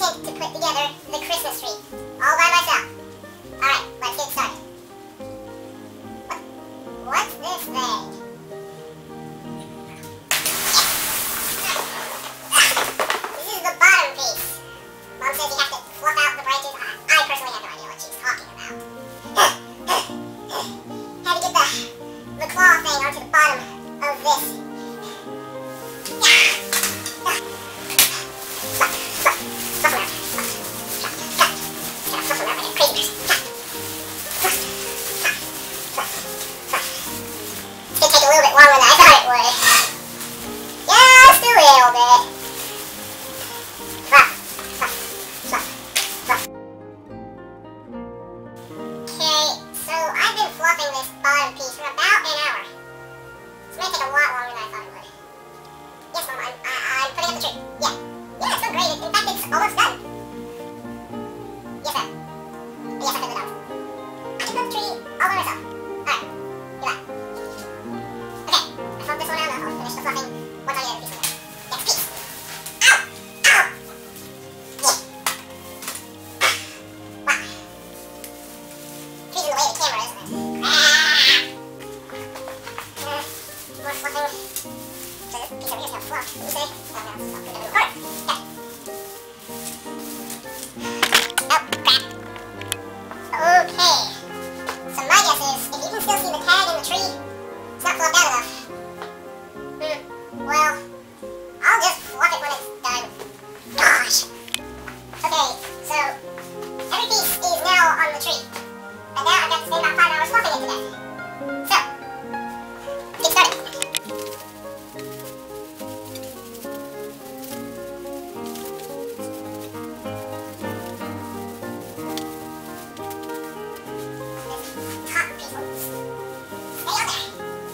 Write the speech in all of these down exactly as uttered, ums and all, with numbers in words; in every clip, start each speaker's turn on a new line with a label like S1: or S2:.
S1: attempt to put together the Christmas tree all by myself. Alright, let's get started. What? What's this thing? This is the bottom piece. Mom says you have to fluff out the branches. I, I personally have no idea what she's talking about. Had to get the, the claw thing onto the bottom of this. Longer than I thought it would. Just a little bit. Fluff, fluff, fluff, fluff. Okay, so I've been fluffing this bottom piece for about an hour. It's going to take a lot longer than I thought it would. Yes, Mom, I'm, I, I'm putting up the tree. Yeah. Yeah, it's so great. In fact, it's almost done. Yes, sir. Yes, I said the dogs. I can put the tree all by myself. Alright, goodbye. Flip this one out, I'll finish the fluffing once I get the other piece in there. Next piece. Ow! Ow! Yeah. Wow. Tree's in the way of the camera, isn't it? Ah! Uh, more fluffing. So this piece over here is not fluff. What do you say? Oh no, I'll put it in the corner. Okay. Oh, crap. Okay. So my guess is, if you can still see the tag in the tree, it's not fluffed out enough. Well, I'll just fluff it when it's done. Gosh! Okay, so every piece is now on the tree. And now I've got to spend about five hours fluffing it to death. So, let's get started. This top piece will stay on there.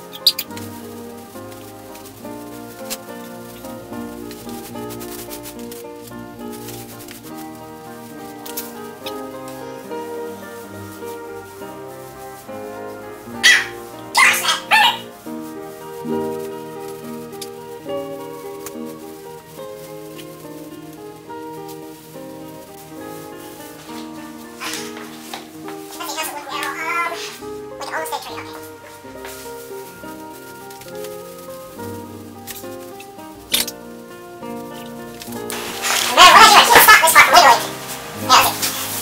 S1: Almost stay tree, okay. And then what I do, I can't stop this part from wiggling. Yeah, okay.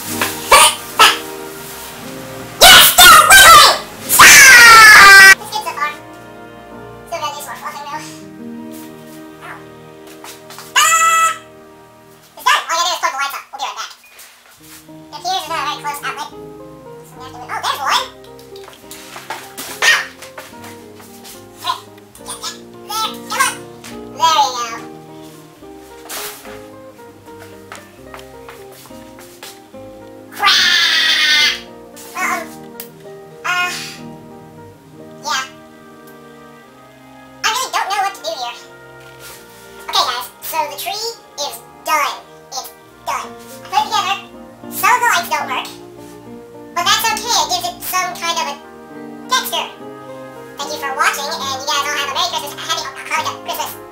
S1: Yes! Still wiggling! Stop! It's good so far. Still gotta do some more fluffing though. Ow. Ah! It's done! All you gotta do is plug the lights up. We'll be right back. It appears there's not a very close outlet. So we have to move. Oh, there's one! So the tree is done. It's done. I put it together. Some of the lights don't work, but that's okay. It gives it some kind of a texture. Thank you for watching, and you guys all have a Merry Christmas, a Happy Hanukkah Christmas.